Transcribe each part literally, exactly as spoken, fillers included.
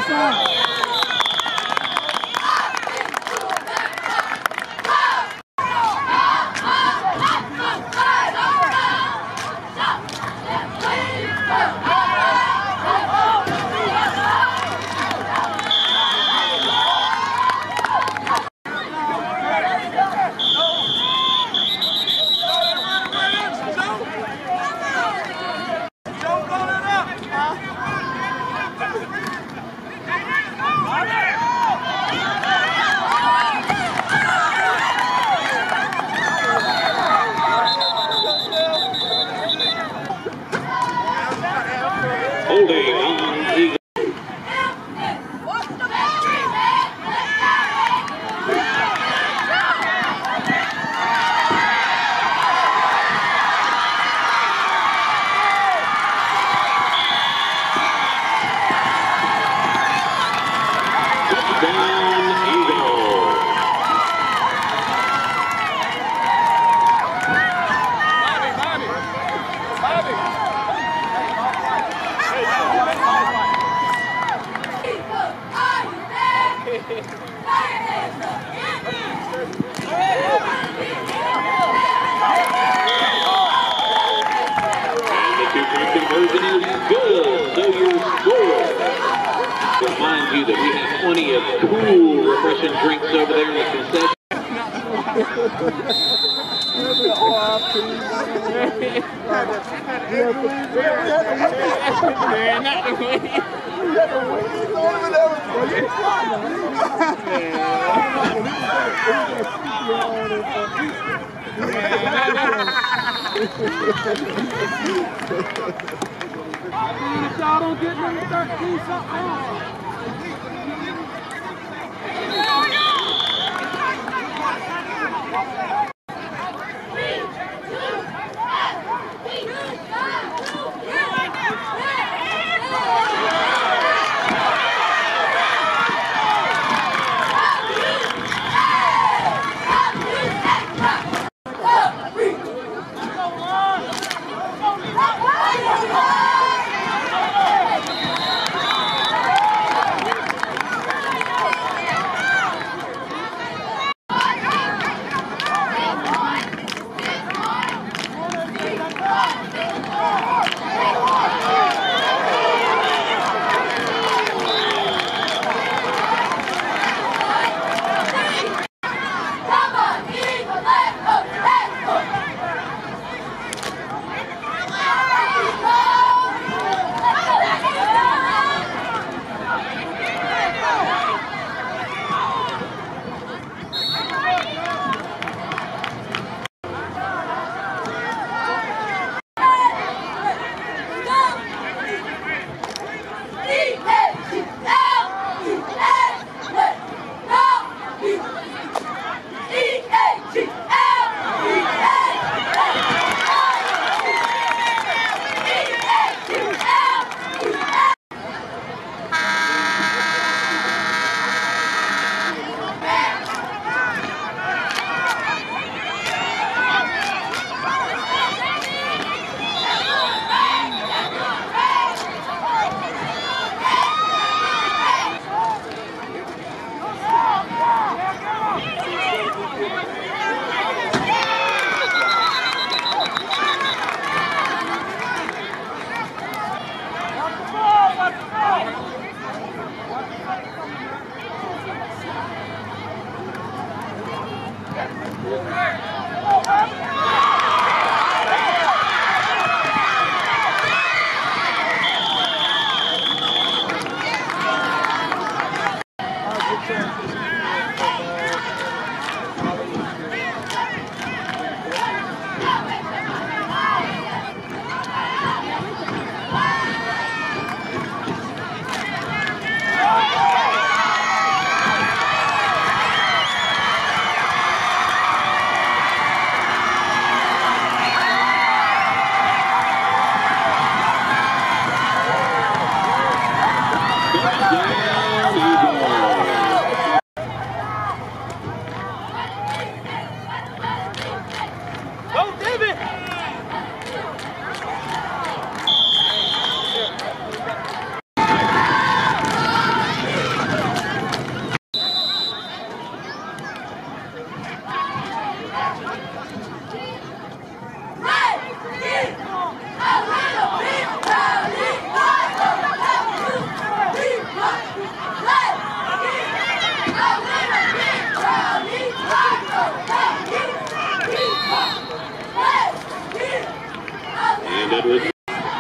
Holding on Eagle. Remind you that we have plenty of cool, refreshing drinks over there in the concession. If y'all don't get number thirteen, something wrong. Edwards.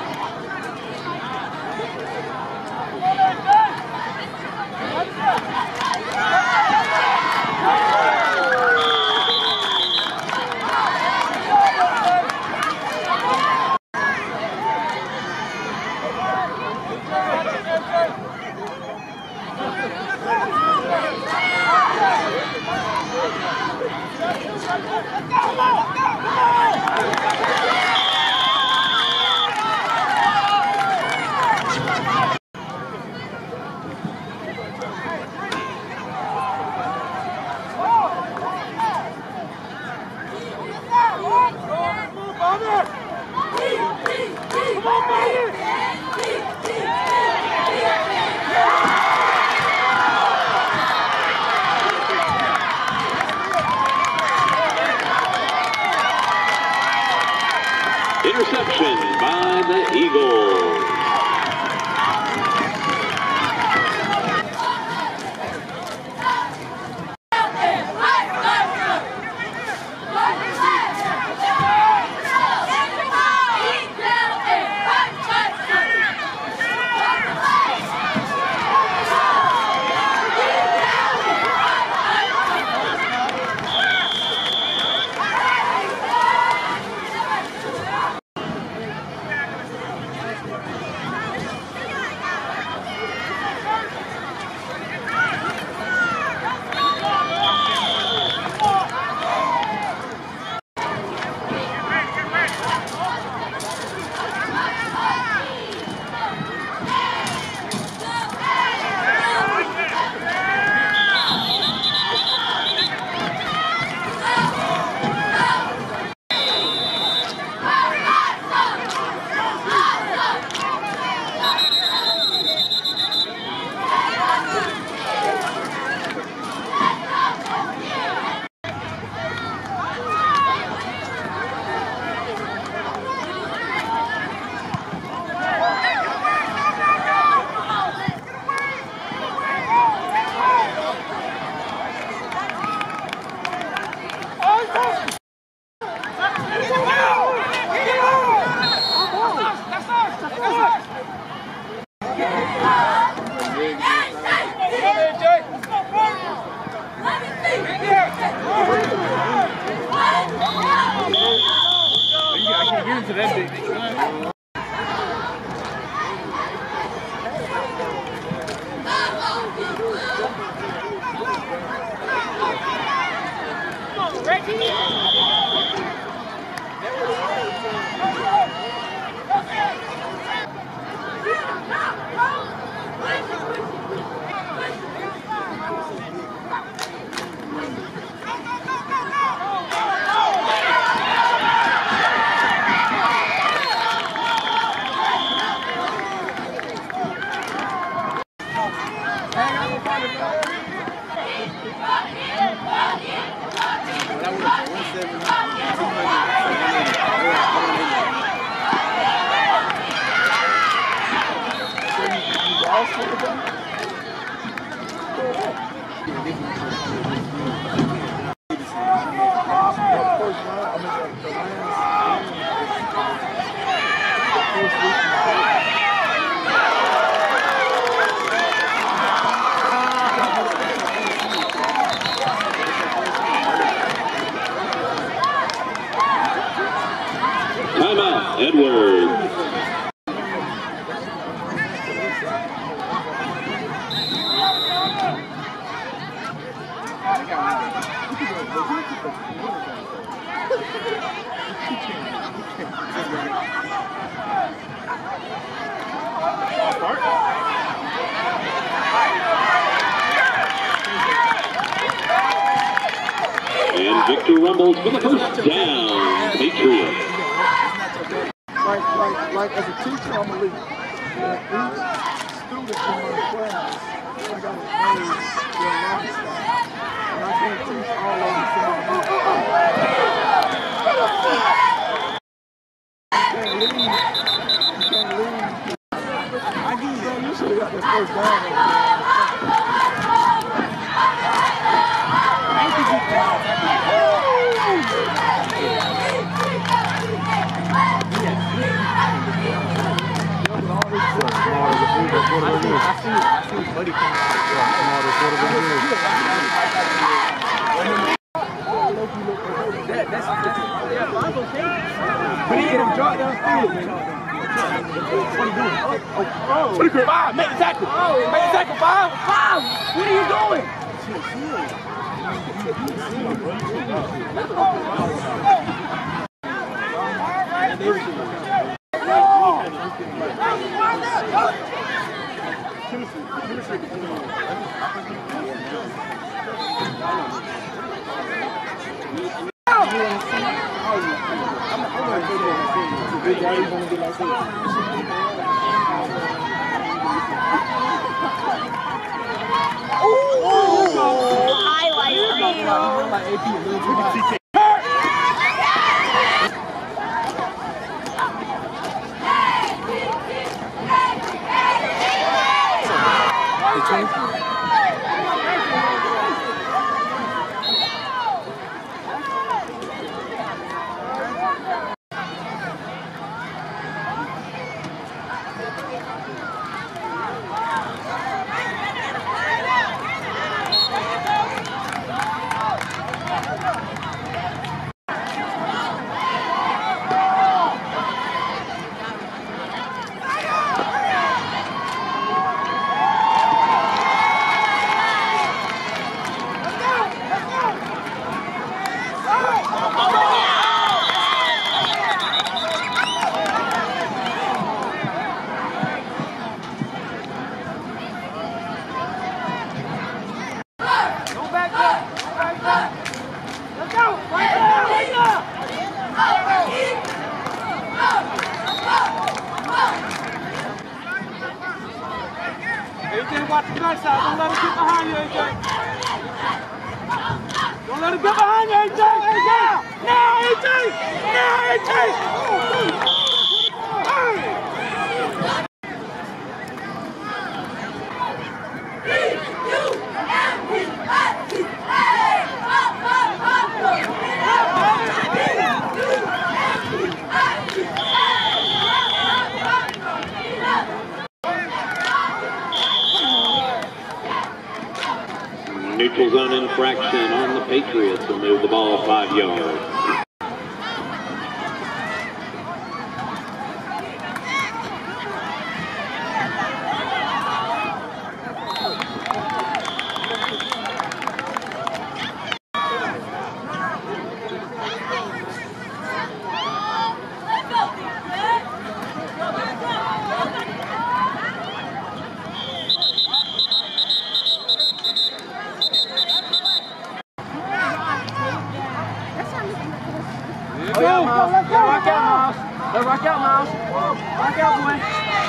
Interception by the Eagles. Timeout, Edwards. And Victor rumbles for the first down, Patriots. Like, like, like as a teacher, I'm a leader. Each student in my class, I got to praise their lifestyle. And I can't teach all of them from my book. You can't leave. You can't leave. I give you, you should have got that first down. But he hit him drop downfield. What are you doing? Oh, oh. Five, make the tackle. Make the tackle, five. Five. What are you doing? A J, watch the right side. Don't let him get behind you, A J. Don't let him get behind you, A J. A J. Now, A J. Now, A J. Neutral zone infraction on the Patriots will move the ball five yards. Let's go, Miles. Let's go. Rock out, Miles. Let's rock out, Miles. Rock out, boy.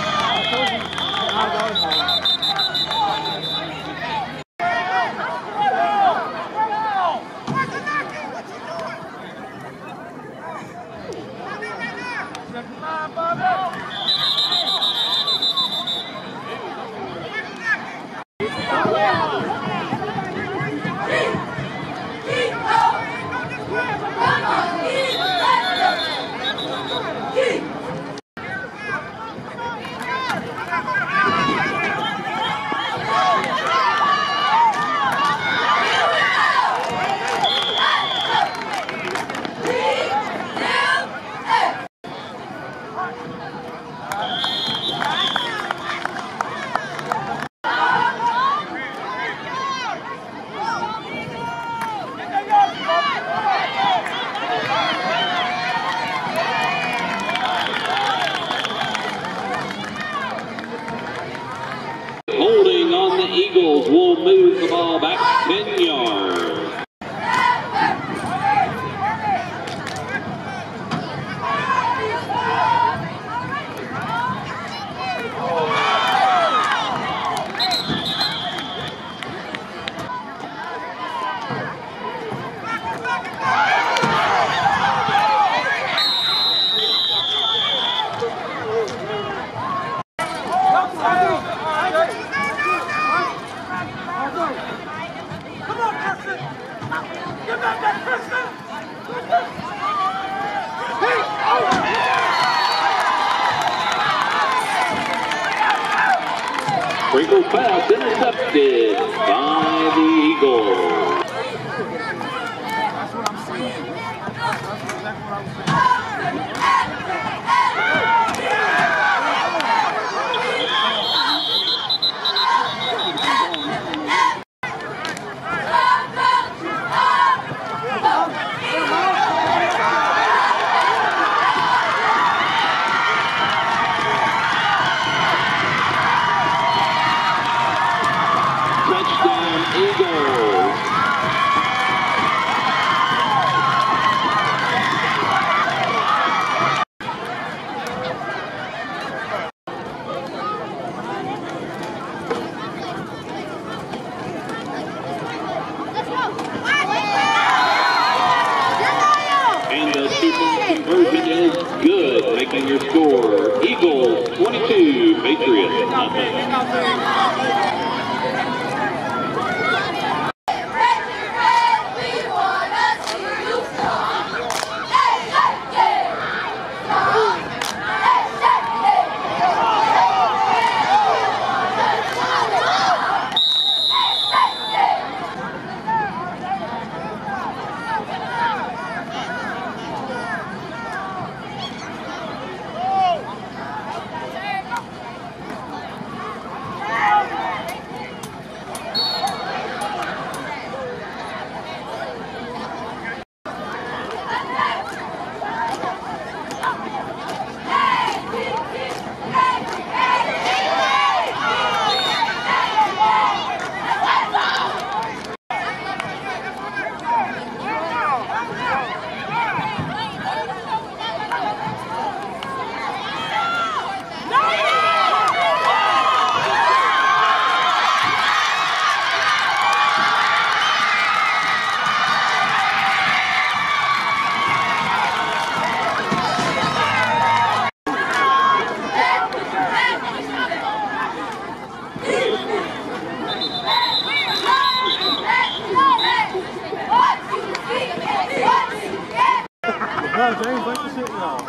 Holding on the Eagles will move the ball back ten yards. Sprinkle pass intercepted by the Eagles. That's what I'm saying. That's exactly what I was saying. And your score, Eagles twenty-two, Patriots nothing. No, James, like the shit, y'all.